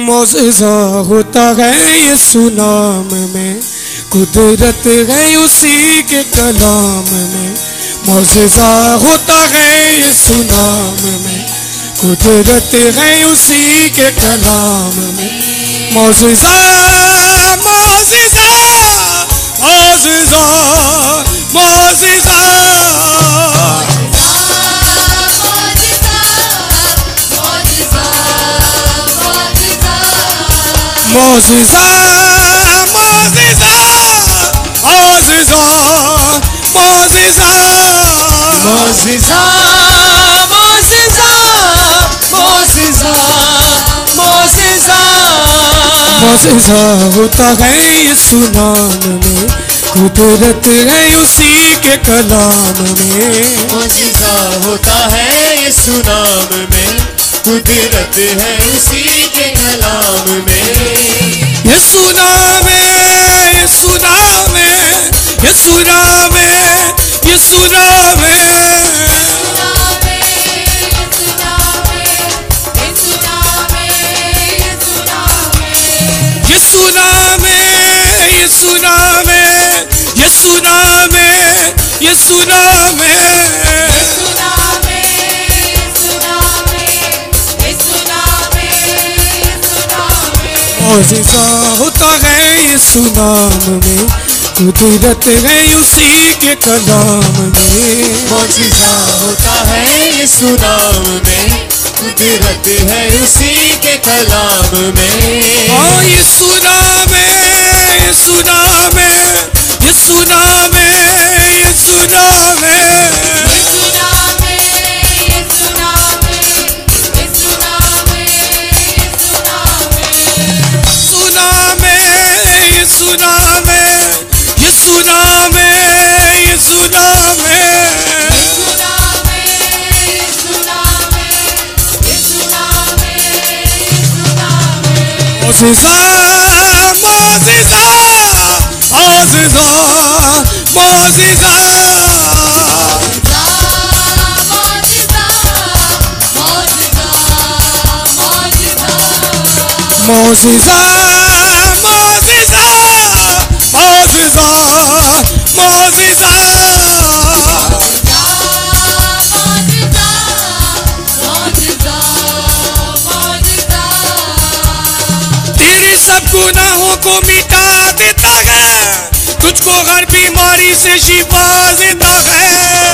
मौजज़ा होता है यीशु नाम में, कुदरत है उसी के कलाम में। मौजज़ा होता है यीशु नाम में, कुदरत है उसी के कलाम में। मौजज़ा मौजज़ा मौजज़ा मौजज़ा मौजज़ा मौजज़ा मौजज़ा मौजज़ा मौजज़ा मौजज़ा मौजज़ा मौजज़ा मौजज़ा होता है यीशु नाम में, कुदरत है उसी के कलाम में। मौजज़ा होता है यीशु नाम में, कुदरत है उसी के कलाम में। यीशु नाम है, यीशु नाम है, यीशु नाम है, यीशु नाम है। यीशु नाम है, यीशु नाम है, यीशु नाम है, यीशु नाम है। मौजज़ा होता है यीशु नाम में, कुदरत है उसी के कलाम में। मौजज़ा होता है यीशु नाम में, कुदरत है उसी के कलाम में। यीशु नाम है, यीशु नाम है, यीशु नाम है, यीशु नाम है। यीशु नाम है, यीशु नाम है, यीशु नाम है। मौजज़ा मौजज़ा मौजज़ा मौजज़ा मौजज़ा मौजज़ा मौजज़ा मौजज़ा तेरे सब गुनाहों को मिटा देता है, तुझको हर बीमारी से शिफा देता है।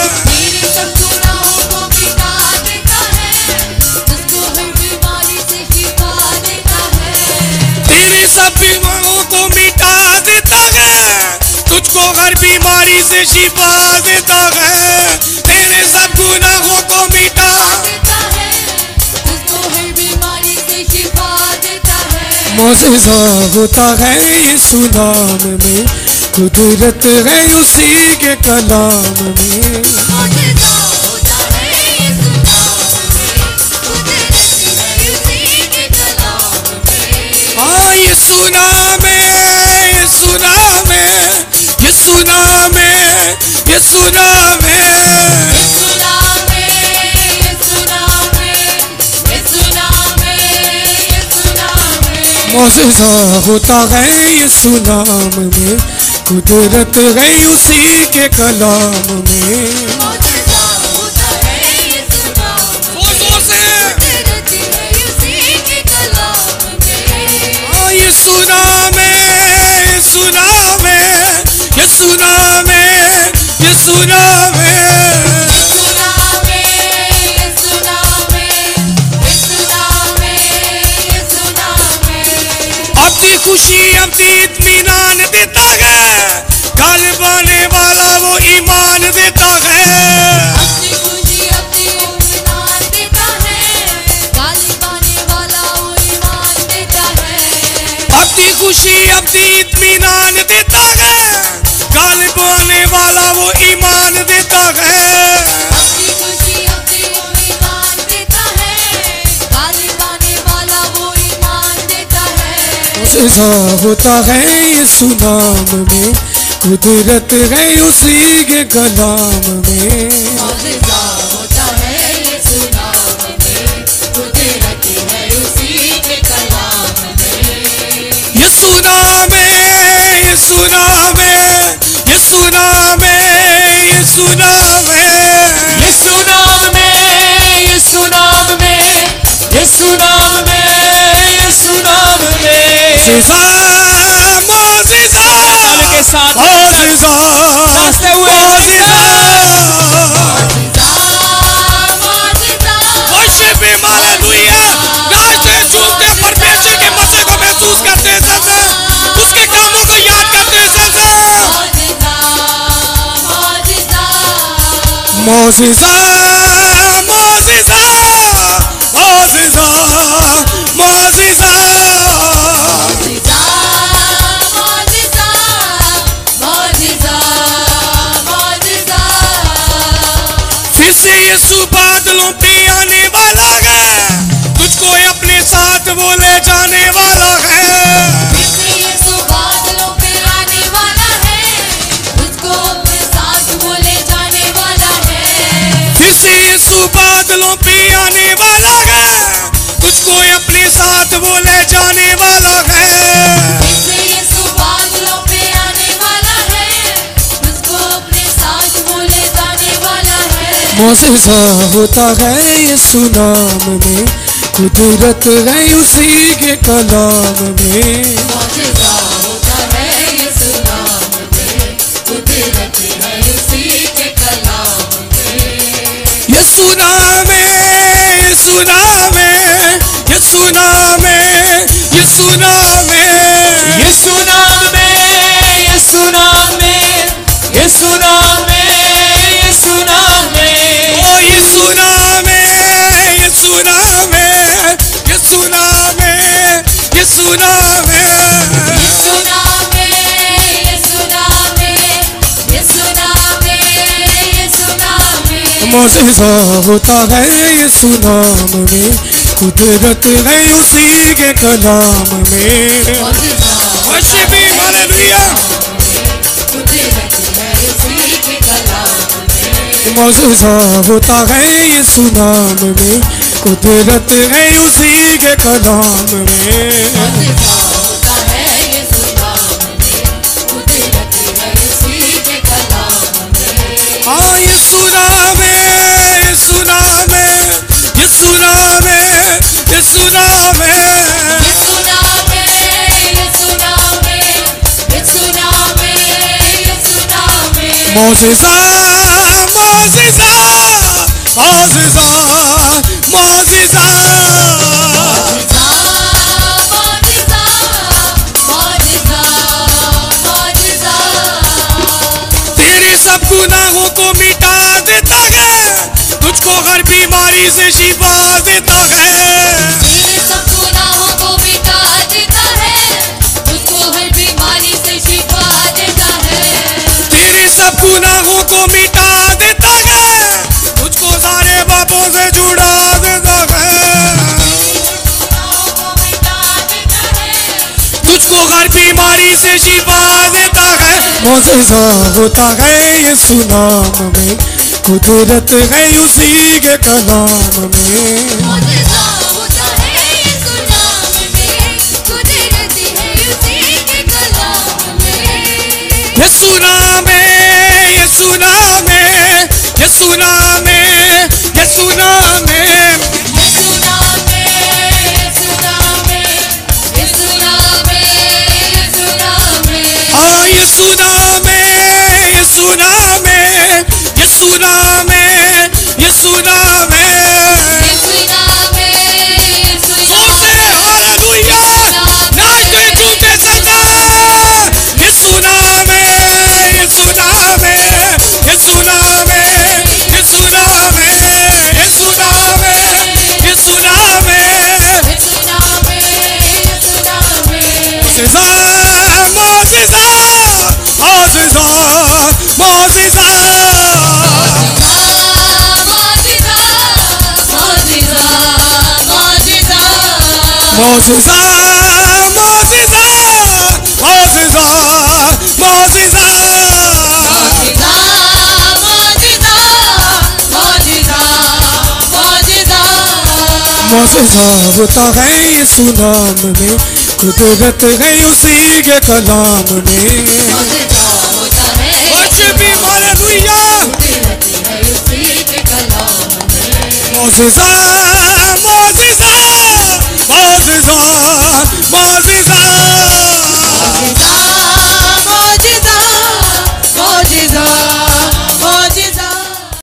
तेरे सब बीमारों को मिटा देता है, तुझको हर बीमारी से शिफा देता है। तेरे सब गुनाहों को मिटा देता है, तुझको हर बीमारी से शिफा देता है। मौजज़ा होता है यीशु नाम में, कुदरत है उसी के कलाम में। यीशु नाम है, यीशु नाम है, यीशु नाम है, यीशु नाम है। मौजज़ा होता है यीशु नाम में, कुदरत है उसी के कलाम में। यीशु नाम है, यीशु नाम है, यीशु नाम है, यीशु नाम है। अपनी खुशी अपनी इत्मीनान देता है, गालिब आने वाला वो ईमान देता है। खुशी अपनी इत्मीनान देता है, गालिब आने वाला वो ईमान देता है। मौजज़ा होता है यीशु नाम में, कुदरत है उसी के कलाम में। नाम है, यीशु नाम है, यीशु नाम है, यीशु नाम में, यीशु नाम में, यीशु नाम में, यीशु नाम में। मोज़िज़ा के साथ मोज़िज़ा नाचते हुए वर्शिप हिम, हालेलुया। नाचते झूमते परमेश्वर के मजे को महसूस करते सबसे, उसके कामों को याद करते सबसे। मोज़िज़ा मोज़िज़ा मोज़िज़ा मोज़िज़ा फिर से यीशु बादलों पे आने वाला है, तुझको अपने साथ वो ले जाने वाला है। फिर से यीशु बादलों पे आने वाला है, तुझको अपने साथ वो ले जाने वाला है। फिर से यीशु बादलों पे आने वाला है, तुझको अपने साथ वो ले जाने वाला है। फिर से यीशु बादलों पे आने वाला है, तुझको अपने साथ वो ले जाने वाला है। मोज़िज़ा होता है यीशु नाम में, कुदरत है उसी के कलाम में। मौजूदा होता है यीशु नाम में, कुदरत है उसी के कलाम में। यीशु नाम है, यीशु नाम है, यीशु नाम है, यीशु नाम है, यीशु नाम में, यीशु नाम में, यीशु नाम में, यीशु नाम में। ओ यीशु नाम है, यीशु नाम है, यीशु नाम है, यीशु नाम है। यीशु नाम है, यीशु नाम है, यीशु नाम है, यीशु नाम है। मोज़िज़ा होता है यीशु नाम में, कुदरत है उसी के कलाम में। मौजूदा वर्शिप हिम, हालेलुया। कुदरत है उसी के कलाम में। मोज़िज़ा होता है यीशु नाम में, कुदरत है उसी के कलाम में। मौजूदा होता है यीशु नाम में, कुदरत है उसी के कलाम में। हाँ यीशु नाम है, यीशु नाम है, यीशु नाम है, यीशु नाम है। यीशु नाम है, यीशु नाम है, यीशु नाम है, यीशु नाम है। मोज़िज़ा मोज़िज़ा मोज़िज़ा मोज़िज़ा मौजूदा, मौजूदा, मौजूदा, मौजूदा। तेरे सब गुनाहों को मिटा देता है, तुझको हर बीमारी से शिफा देता है। तेरे सब गुनाहों को मिटा देता है, तुझको हर बीमारी से शिफा देता है। तेरे सब गुनाहों को मिटा देता है, तुझको सारे पापों से छुड़ा देता है। गुनाहों को मिटा देता है, तुझको हर बीमारी से शिफा देता है। मोज़िज़ा होता है यीशु नाम में, कुदरत है उसी के कलाम में। मौजूदा होता है यीशु नाम में, कुदरत है उसी के कलाम में। यीशु नाम है, यीशु नाम है, यीशु नाम है, यीशु नाम है। यीशु नाम है, यीशु नाम है, यीशु नाम है, यीशु नाम है। हाँ यीशु नाम है, यीशु नाम है, यीशु नाम है, यीशु नाम है। यीशु नाम है, यीशु नाम जोर से हालेलुया, नाचते झूमते सदा। यीशु नाम है, यीशु नाम है, यीशु नाम है, यीशु नाम है, यीशु नाम है, यीशु नाम है। यीशु नाम है, यीशु नाम है। मोज़िज़ा मोज़िज़ा मोज़िज़ा मोज़िज़ा मौजूदा, मौजूदा, मोज़िज़ा मोज़िज़ा मोज़िज़ा मोज़िज़ा। मौजूदा, मौजूदा, मौजूदा, मौजूदा। मोज़िज़ा होता है यीशु नाम में, कुदरत है उसी के कलाम में। मौजज़ा होता है वर्शिप हिम, हालेलुया। कुदरत है उसी के कलाम में। मौजज़ा